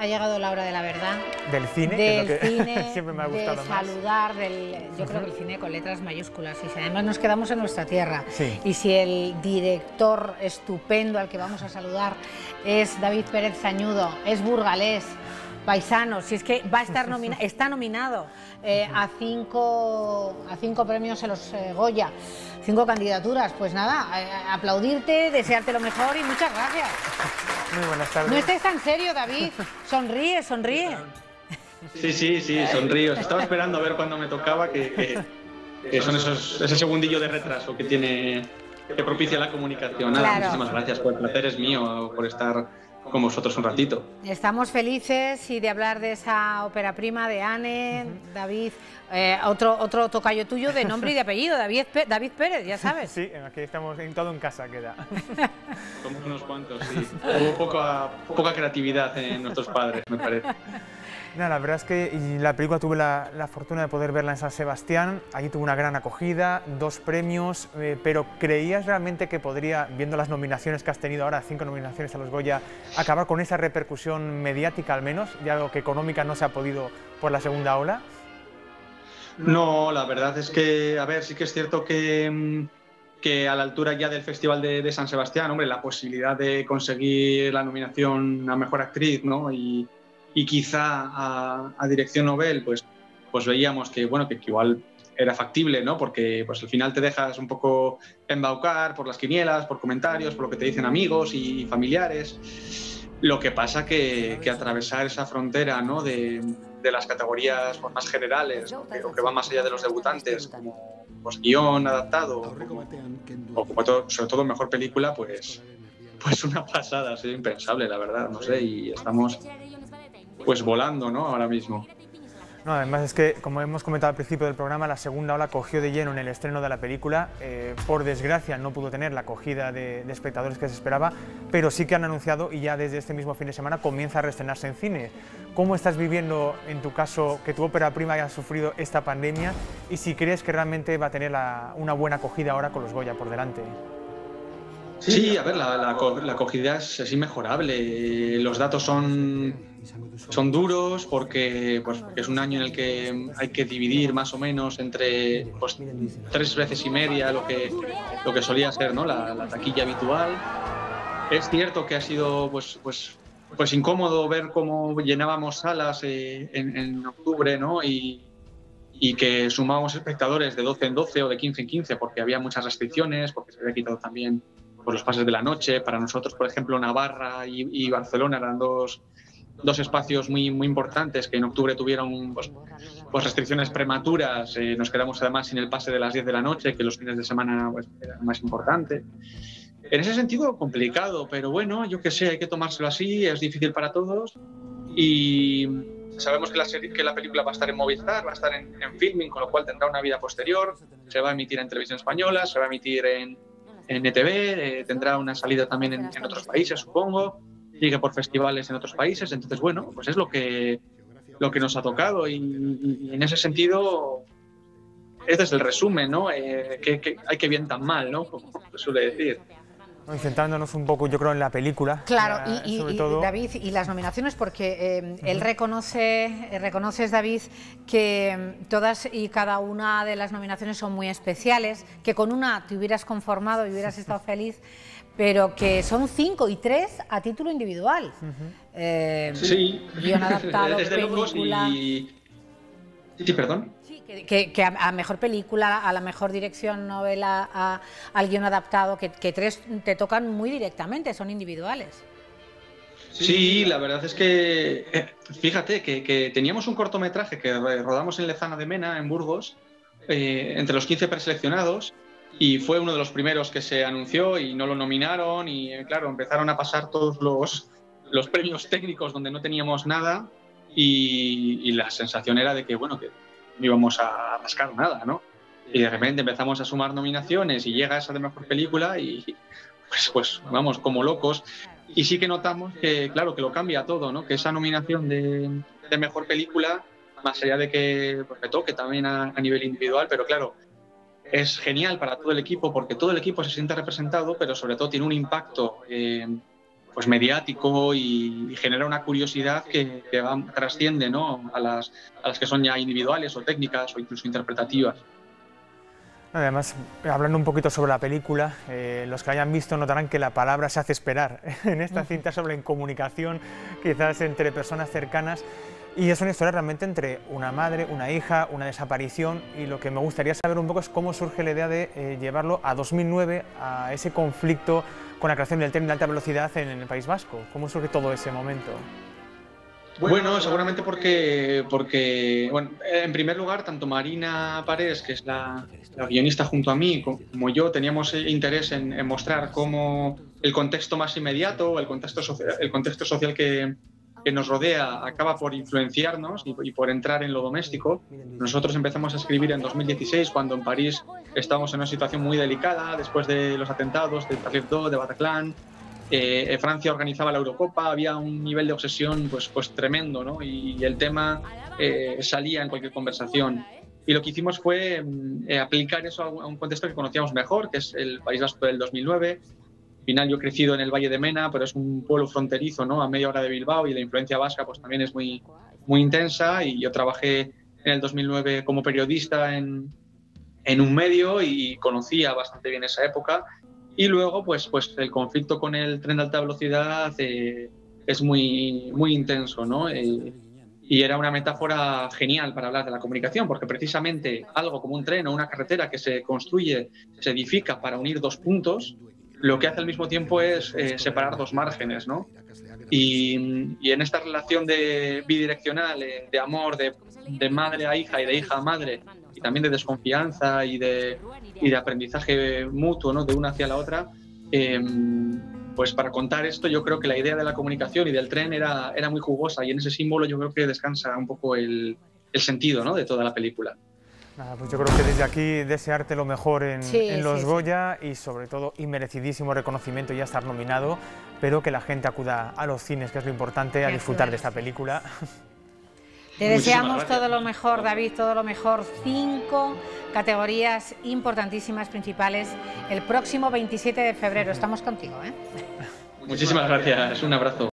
ha llegado la hora de la verdad. Del cine, que es lo que cine, siempre me ha gustado de más. saludar, yo creo que el cine con letras mayúsculas, y si además nos quedamos en nuestra tierra, Sí. y si el director estupendo al que vamos a saludar es David Pérez Sañudo, es burgalés, paisano, si es que va a estar está nominado a cinco premios en los Goya, 5 candidaturas, pues nada, aplaudirte, desearte lo mejor y muchas gracias. Muy buenas tardes. No estés tan serio, David, sonríe, sonríe. Sí, sonrío. Estaba esperando a ver cuándo me tocaba, que son ese segundillo de retraso que propicia la comunicación. Nada, Claro. muchísimas gracias, el placer es mío por estar con vosotros un ratito. Estamos felices y de hablar de esa ópera prima de Anne, David, otro tocayo tuyo de nombre y de apellido, David Pérez, ya sabes. Sí, aquí estamos todo en casa, queda. Somos unos cuantos, sí. Hubo poca creatividad en nuestros padres, me parece. Nada, la verdad es que la película tuve la fortuna de poder verla en San Sebastián. Allí tuvo una gran acogida, 2 premios, pero ¿creías realmente que podría, viendo las nominaciones que has tenido ahora, 5 nominaciones a los Goya, acabar con esa repercusión mediática al menos, ya algo que económica no se ha podido por la segunda ola? No, la verdad es que, a ver, sí que es cierto que a la altura ya del Festival de San Sebastián, hombre, la posibilidad de conseguir la nominación a Mejor Actriz, ¿no? Y quizá a Dirección Nobel, pues veíamos que, bueno, que igual era factible, ¿no? Porque pues al final te dejas un poco embaucar por las quinielas, por comentarios, por lo que te dicen amigos y familiares. Lo que pasa que atravesar esa frontera, ¿no? de las categorías pues, más generales, ¿no? o que van más allá de los debutantes, como pues, guión adaptado o como sobre todo mejor película, pues una pasada, es impensable, la verdad, no sé, y estamos pues volando, ¿no? Ahora mismo. No, además es que, como hemos comentado al principio del programa, la segunda ola cogió de lleno en el estreno de la película. Por desgracia no pudo tener la acogida de espectadores que se esperaba, pero sí que han anunciado y ya desde este mismo fin de semana comienza a reestrenarse en cine. ¿Cómo estás viviendo, en tu caso, que tu ópera prima haya sufrido esta pandemia y si crees que realmente va a tener una buena acogida ahora con los Goya por delante? Sí, a ver, la acogida es inmejorable. Los datos son duros porque es un año en el que hay que dividir más o menos entre pues, 3 veces y media lo que solía ser, ¿no? la taquilla habitual. Es cierto que ha sido pues incómodo ver cómo llenábamos salas en octubre, ¿no? Y que sumábamos espectadores de 12 en 12 o de 15 en 15 porque había muchas restricciones, porque se había quitado también por los pases de la noche. Para nosotros, por ejemplo, Navarra y Barcelona eran dos espacios muy importantes que en octubre tuvieron pues restricciones prematuras. Nos quedamos además sin el pase de las 10 de la noche, que los fines de semana pues, era más importante. En ese sentido, complicado, pero bueno, yo qué sé, hay que tomárselo así, es difícil para todos y sabemos que la película va a estar en Movistar, va a estar en Filming, con lo cual tendrá una vida posterior, se va a emitir en Televisión Española, se va a emitir en ETV, tendrá una salida también en otros países, supongo, sigue por festivales en otros países, entonces bueno, pues es lo que nos ha tocado y en ese sentido este es el resumen, ¿no? Que hay que bien tan mal, ¿no? Como se suele decir. Centrándonos un poco, yo creo, en la película. Claro, sobre todo... David, y las nominaciones, porque él reconoces, David, que todas y cada una de las nominaciones son muy especiales, que con una te hubieras conformado y hubieras estado feliz, pero que son 5 y 3 a título individual. Sí, guión adaptado, es de locos película... Sí, perdón. Que a mejor película, a la mejor dirección, novela, al guión adaptado, que 3 te tocan muy directamente, son individuales. Sí, la verdad es que, fíjate, que teníamos un cortometraje que rodamos en Lezana de Mena, en Burgos, entre los 15 preseleccionados, y fue uno de los primeros que se anunció y no lo nominaron, y claro, empezaron a pasar todos los premios técnicos donde no teníamos nada, y la sensación era de que, bueno, que no íbamos a rascar nada, ¿no? Y de repente empezamos a sumar nominaciones y llega esa de mejor película y pues vamos, como locos. Y sí que notamos que, claro, que lo cambia todo, ¿no? Que esa nominación de mejor película, más allá de que pues, me toque también a nivel individual, pero claro, es genial para todo el equipo porque todo el equipo se siente representado, pero sobre todo tiene un impacto pues mediático y genera una curiosidad que trasciende, ¿no?, a las que son ya individuales o técnicas o incluso interpretativas. Además, hablando un poquito sobre la película, los que la hayan visto notarán que la palabra se hace esperar en esta cinta sobre comunicación, quizás entre personas cercanas, y es una historia realmente entre una madre, una hija, una desaparición, y lo que me gustaría saber un poco es cómo surge la idea de llevarlo a 2009, a ese conflicto con la creación del tren de alta velocidad en el País Vasco. ¿Cómo surge todo ese momento? Bueno, seguramente porque bueno, en primer lugar, tanto Marina Parés, que es la guionista junto a mí, como yo, teníamos interés en mostrar cómo el contexto más inmediato, el contexto social que nos rodea acaba por influenciarnos y por entrar en lo doméstico. Nosotros empezamos a escribir en 2016, cuando en París estábamos en una situación muy delicada, después de los atentados de Charlie Hebdo, de Bataclan. Francia organizaba la Eurocopa, había un nivel de obsesión pues tremendo, ¿no? Y el tema salía en cualquier conversación. Y lo que hicimos fue aplicar eso a un contexto que conocíamos mejor, que es el País Vasco del 2009. Al final yo he crecido en el Valle de Mena, pero es un pueblo fronterizo, ¿no?, a media hora de Bilbao, y la influencia vasca pues también es muy intensa. Y yo trabajé en el 2009 como periodista en un medio y conocía bastante bien esa época. Y luego, pues el conflicto con el tren de alta velocidad es muy intenso, ¿no? Y era una metáfora genial para hablar de la comunicación, porque precisamente algo como un tren o una carretera que se construye, se edifica para unir dos puntos, lo que hace al mismo tiempo es separar dos márgenes, ¿no? Y en esta relación bidireccional, de amor, de madre a hija y de hija a madre, y también de desconfianza y de aprendizaje mutuo, ¿no?, de una hacia la otra, pues para contar esto yo creo que la idea de la comunicación y del tren era muy jugosa, y en ese símbolo yo creo que descansa un poco el sentido, ¿no?, de toda la película. Nada, pues yo creo que desde aquí desearte lo mejor en los Goya y sobre todo inmerecidísimo reconocimiento y ya estar nominado, pero que la gente acuda a los cines, que es lo importante, a disfrutar de esta película. Te deseamos todo lo mejor, David, todo lo mejor. 5 categorías importantísimas, principales, el próximo 27 de febrero. Estamos contigo, ¿eh? Muchísimas gracias, un abrazo.